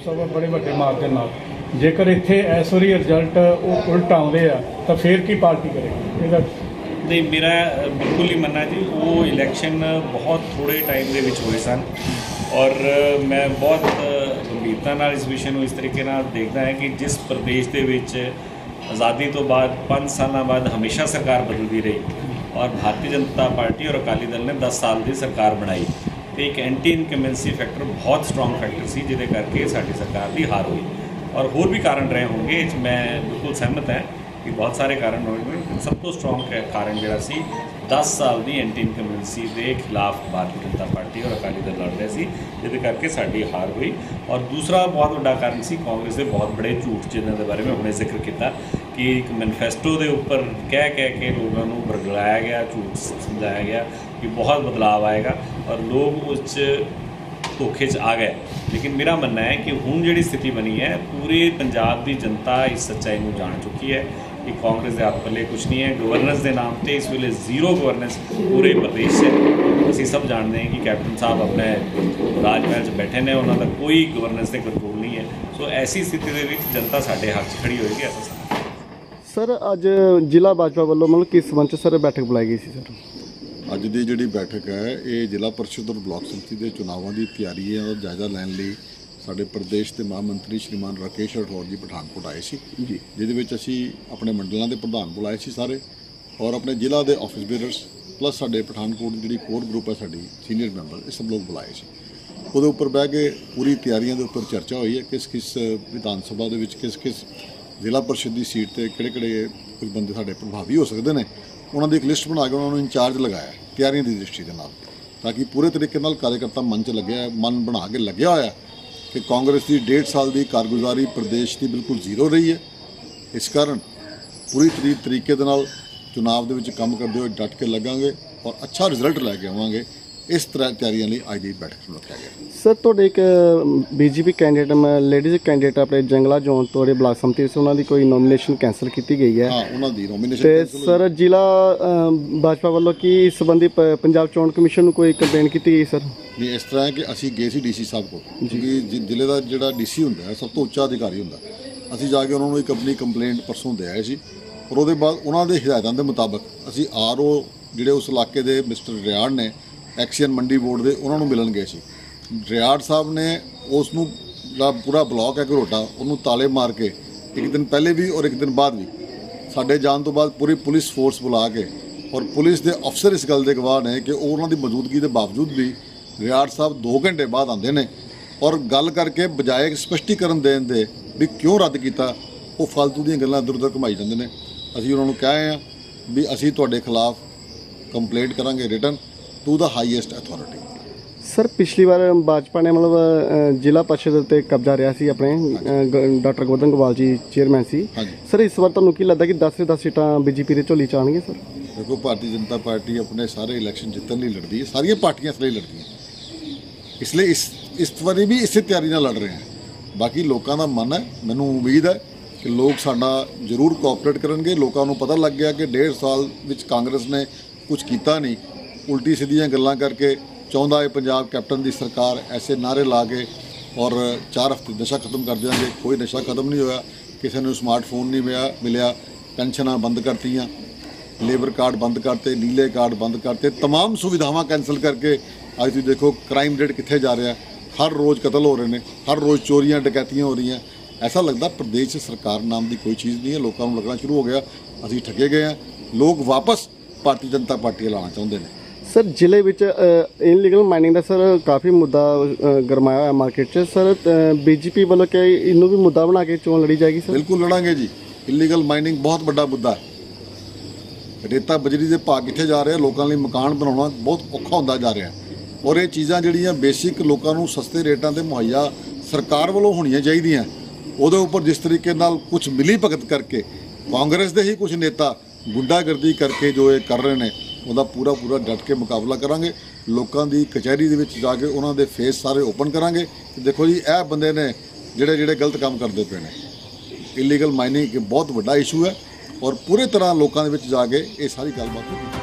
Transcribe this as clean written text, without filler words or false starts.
ਸਭਾ ਬੜੇ ਵੱਡੇ ਮਾਰਜਨ ਨਾਲ। ਜੇਕਰ ਇੱਥੇ ਇਸ ਵਾਰੀ ਰਿਜ਼ਲਟ ਉਹ ਉਲਟ ਆਉਂਦੇ ਆ ਤਾਂ ਫਿਰ ਕੀ ਪਾਰਟੀ ਕਰੇਗੀ? ਇਹਦਾ नहीं, मेरा बिल्कुल ही मन्ना जी, वो इलैक्शन बहुत थोड़े टाइम ਦੇ ਵਿੱਚ ਹੋਏ ਸਨ और मैं बहुत गंभीरता ਨਾਲ ਇਸ ਵਿਸ਼ੇ ਨੂੰ ਇਸ ਤਰੀਕੇ ਨਾਲ ਦੇਖਦਾ ਹਾਂ ਕਿ ਜਿਸ ਪ੍ਰਦੇਸ਼ ਦੇ ਵਿੱਚ ਆਜ਼ਾਦੀ ਤੋਂ ਬਾਅਦ 5 ਸਾਲਾਂ ਬਾਅਦ ਹਮੇਸ਼ਾ ਸਰਕਾਰ ਬਦਲਦੀ ਰਹੀ और भारतीय जनता पार्टी और अकाली दल ने 10 साल की सरकार बनाई तो एक एंटी इनकमेंसी फैक्टर बहुत स्ट्रॉन्ग फैक्टर सी जिहदे करके साडी सरकार की हार हुई और होर भी कारण रहे होंगे। मैं बिल्कुल सहमत है कि बहुत सारे कारण होंगे। सब तो स्ट्रॉन्ग कारण जिहड़ा सी 10 साल की एंटी इनकमेंसी के खिलाफ भारतीय जनता पार्टी और अकाली दल लड़ रहे थे जिहदे करके साडी हार हुई। और दूसरा बहुत बड़ा कारण सी कांग्रेस के बहुत बड़े झूठ जिन्हों के बारे में हमने जिक्र किया कि एक मैनीफेस्टो के उपर कह के लोगों को बरगलाया गया, झूठ समझाया गया कि बहुत बदलाव आएगा और लोग उस धोखे आ गए। लेकिन मेरा मानना है कि हुण जिहड़ी स्थिति बनी है पूरे पंजाब की जनता इस सच्चाई को जान चुकी है कि कांग्रेस के हाथ पल्ले कुछ नहीं है। गवर्नेंस के नाम पर इस वेले जीरो गवर्नेंस पूरे प्रदेश से असीं सब जानते हैं कि कैप्टन साहब अपने राजमहल च बैठे ने, उन्होंने कोई गवर्नेंस के कंट्रोल नहीं है। सो ऐसी स्थिति के विच जनता साडे हक च खड़ी होएगी ऐसा सर। अज जिला भाजपा वालों मतलब किस संबंध सर बैठक बुलाई गई सी सर? ਅੱਜ ਦੀ ਜਿਹੜੀ ਬੈਠਕ ਹੈ ਇਹ ਜ਼ਿਲ੍ਹਾ ਪਰਿਸ਼ਦ ਔਰ ਬਲਾਕ ਸੰਮਤੀ ਦੇ ਚੁਣਾਵਾਂ ਦੀ ਤਿਆਰੀ ਹੈ ਔਰ ਜਾਇਜ਼ਾ ਲੈਣ ਲਈ ਸਾਡੇ ਪ੍ਰਦੇਸ਼ ਦੇ ਮਹਾਮੰਤਰੀ ਸ਼੍ਰੀਮਾਨ ਰਾਕੇਸ਼ ਰਾਠੌਰ ਜੀ ਪਠਾਨਕੋਟ ਆਏ ਸੀ ਜੀ, ਜਿਹਦੇ ਵਿੱਚ ਅਸੀਂ ਆਪਣੇ ਮੰਡਲਾਂ ਦੇ ਪ੍ਰਧਾਨ ਬੁਲਾਏ ਸੀ ਸਾਰੇ ਔਰ ਆਪਣੇ ਜ਼ਿਲ੍ਹਾ ਦੇ ਆਫਿਸ ਬੇਅਰਰਸ ਪਲੱਸ ਸਾਡੇ ਪਠਾਨਕੋਟ ਦੀ ਜਿਹੜੀ ਕੋਰ ਗਰੁੱਪ ਹੈ ਸਾਡੀ ਸੀਨੀਅਰ ਮੈਂਬਰ, ਇਹ ਸਭ ਲੋਕ ਬੁਲਾਏ ਸੀ। ਉਹਦੇ ਉੱਪਰ ਬਹਿ ਕੇ ਪੂਰੀ ਤਿਆਰੀਆਂ ਦੇ ਉੱਪਰ ਚਰਚਾ ਹੋਈ ਹੈ ਕਿਸ ਵਿਧਾਨ ਸਭਾ ਦੇ ਵਿੱਚ ਕਿਸ ਜ਼ਿਲ੍ਹਾ ਪਰਿਸ਼ਦ ਦੀ ਸੀਟ ਤੇ ਕਿਹੜੇ ਕੁਝ ਬੰਦੇ ਸਾਡੇ ਪ੍ਰਭਾਵੀ ਹੋ ਸਕਦੇ ਨੇ, ਉਹਨਾਂ ਦੀ ਇੱਕ ਲਿਸਟ ਬਣਾ ਕੇ ਉਹਨਾਂ ਨੂੰ ਇੰਚਾਰਜ ਲਗਾਇਆ ਤਿਆਰੀਆਂ ਦੀ ਦ੍ਰਿਸ਼ਟੀ ਦੇ ਨਾਲ, ਤਾਂ ਕਿ ਪੂਰੇ ਤਰੀਕੇ ਨਾਲ ਕਾਰਜਕਰਤਾ ਮਨ ਬਣਾ ਕੇ ਲੱਗਿਆ ਹੋਇਆ ਕਿ ਕਾਂਗਰਸ ਦੀ 1.5 ਸਾਲ ਦੀ ਕਾਰਗੁਜ਼ਾਰੀ ਪ੍ਰਦੇਸ਼ ਦੀ ਬਿਲਕੁਲ ਜ਼ੀਰੋ ਰਹੀ ਹੈ। ਇਸ ਕਾਰਨ ਪੂਰੀ ਤਰੀਕੇ ਦੇ ਨਾਲ ਚੁਣਾਵ ਦੇ ਵਿੱਚ ਕੰਮ ਕਰਦੇ ਹੋਏ ਡਟ ਕੇ ਲੱਗਾਂਗੇ ਔਰ ਅੱਛਾ ਰਿਜ਼ਲਟ ਲੈ ਕੇ ਆਵਾਂਗੇ। इस तरह तैयारियां लिए आज की बैठक में रखा गया। सर तुहाडे एक बीजेपी कैंडिडेट लेडीज कैंडिडेट अपने जंगला जोन तो ब्लाक संमति से उन्होंने कोई नॉमिनेशन कैंसल की गई है? हाँ, उन्होंने नॉमिनेशन सर जिला भाजपा वालों की संबंधी पंजाब चोण कमीशन कोई कंप्लेन की गई सर? नहीं, इस तरह है कि असी गए सी डीसी साहब को, क्योंकि जिले का जो डीसी होंगे सब तो उच्चा अधिकारी होंगे, असी जाके उन्होंने एक अपनी कंप्लेंट परसों दे आए सी और उसके बाद उन्होंने हिदायतों के मुताबिक असी RO जिहड़े उस इलाके के मिस्टर रियाड़ ने एक्सीजन मंडी बोर्ड के उन्होंने मिलन गए सी। रियाड़ साहब ने उसनू पूरा ब्लॉक है घरोटा उन्होंने ताले मार के एक दिन पहले भी और एक दिन बाद भी साढ़े जान तो बाद पूरी पुलिस फोर्स बुला के और पुलिस के अफसर इस गल के गवाह ने कि उन्होंने मौजूदगी के बावजूद भी रियाड़ साहब 2 घंटे बाद आते हैं और गल करके बजाय स्पष्टीकरण देने दे भी क्यों रद्द किया, वो फालतू दी गल्लां इधर उधर घुमाई जाते हैं। असीं उन्होंने कहे हैं भी असीं तुहाडे खिलाफ कंप्लेंट करांगे written to the highest authority. Sir पिछली बार भाजपा ने मतलब जिला परिषद उत्ते कब्जा रहा सी अपने डॉक्टर गोवर्धन गवाल जी चेयरमैन सी। सर इस बार तुहानूं की लगदा कि 10 से 10 सीटां बीजेपी दे झोली च आउणगीਆਂ सर? देखो भारतीय जनता पार्टी अपने सारे इलैक्शन जितने लिए लड़ती है, सारिया पार्टियां इसलिए लड़ती हैं, इसलिए इस बारी भी इसी तैयारी नाल लड़ रहे हैं। बाकी लोगों का मन है, मैनूं उम्मीद है कि लोग साडा जरूर कोऑपरेट करनगे। लोगों को पता लग गया कि 1.5 साल विच कांग्रेस ने कुछ किया नहीं, उल्टी सीधियां गल्लां करके चाहुंदा है पंजाब कैप्टन की सरकार ऐसे नारे ला के और 4 हफ्ते नशा खत्म कर देंगे। कोई नशा खत्म नहीं होया, किसी ने स्मार्टफोन नहीं मिलिया, पेंशनां बंद करतियां, लेबर कार्ड बंद करते, नीले कार्ड बंद करते, तमाम सुविधावां कैंसल करके अज तुसीं देखो क्राइम रेट कित्थे जा रहा है। हर रोज़ कतल हो रहे हैं, हर रोज़ चोरियां डकैतियां हो रही हैं। ऐसा लगता प्रदेश सरकार नाम की कोई चीज़ नहीं है। लोगों को लगना शुरू हो गया असीं ठगे गए हैं, लोग वापस भारतीय जनता पार्टी लाना चाहते हैं। सर जिले विच इनलीगल माइनिंग का सर काफ़ी मुद्दा गरमाया है मार्केट च सर, बीजेपी वालों क्या इनू भी मुद्दा बना के चोन लड़ी जाएगी सर? बिल्कुल लड़ांगे जी। इलीगल माइनिंग बहुत बड़ा मुद्दा है। रेता बजरी के भाव कितने जा रहे हैं, लोगों लिए मकान बनाना बहुत औखा होता जा रहा है और ये चीज़ां जिहड़ियां बेसिक लोगों को सस्ते रेटां ते मुहैया सरकार वालों होणियां चाहीदियां, उहदे उपर जिस तरीके नाल कुछ मिली भगत करके कांग्रेस के ही कुछ नेता गुंडागर्दी करके जो ये कर रहे हैं ਉਹਦਾ पूरा डट के मुकाबला करांगे। लोगों की कचहरी ਦੇ ਵਿੱਚ ਜਾ ਕੇ ਉਹਨਾਂ ਦੇ फेस सारे ओपन करांगे कि देखो जी ਇਹ ਬੰਦੇ ने ਜਿਹੜੇ गलत काम करते पे ने। इलीगल माइनिंग एक बहुत बड़ा इशू है और पूरे तरह लोगों के ਵਿੱਚ ਜਾ ਕੇ ਇਹ ਸਾਰੀ ਗੱਲਬਾਤ